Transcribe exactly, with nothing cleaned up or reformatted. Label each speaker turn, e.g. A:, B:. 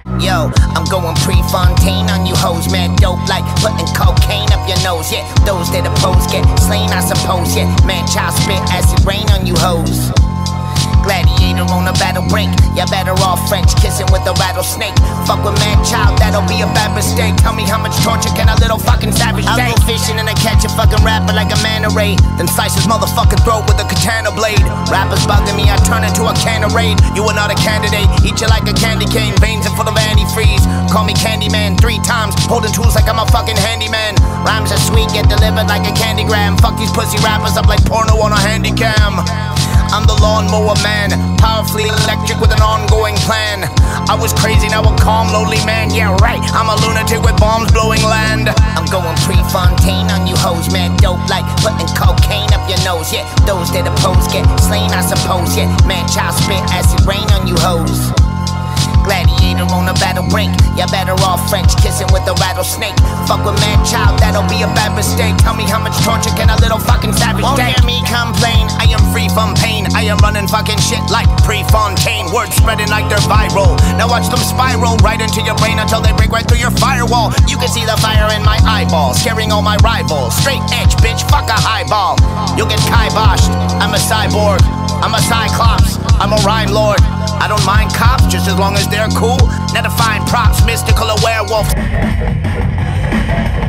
A: Yo, I'm going Prefontaine on you hoes, man. Dope like putting cocaine up your nose. Yeah, those that oppose get slain, I suppose. Yeah, man, child spit acid rain on you hoes. Gladiator on a battle break. You're better off French kissing with a rattlesnake. Fuck with man child, that'll be a bad mistake. Tell me how much torture can a little fucking savage take? I'll go fishing and I catch a fucking rapper like a manta ray, then slice his motherfucking throat with a katana blade. Rappers bugging me, I turn into a can of raid. You are not a candidate, eat you like a candy cane. Veins are full of antifreeze, call me Candyman three times, holding tools like I'm a fucking handyman. Rhymes are sweet, get delivered like a candygram. Fuck these pussy rappers up like porno on a handycam. I'm the lawnmower man, powerfully electric with an ongoing plan. I was crazy, now a calm, lonely man. Yeah, right, I'm a lunatic with bombs blowing land. I'm going Prefontaine on you hoes, man. Dope like putting cocaine up your nose. Yeah, those that oppose get slain, I suppose. Yeah, man, child spit acid rain on you hoes. Gladiator on a battle break. You're better off French kissing with a rattlesnake. Fuck with man child, that'll be a bad mistake. Tell me how much torture can a little fucking savage Won't take? Hear me complain, I am free from pain. I am running fucking shit like Prefontaine. Words spreading like they're viral. Now watch them spiral right into your brain until they break right through your firewall. You can see the fire in my eyeball, scaring all my rivals. Straight edge, bitch, fuck a highball. You'll get kiboshed, I'm a cyborg, I'm a cyclops, I'm a rhyme lord. I don't mind cops, just as long as they're cool. Now to find props, mystical or werewolf.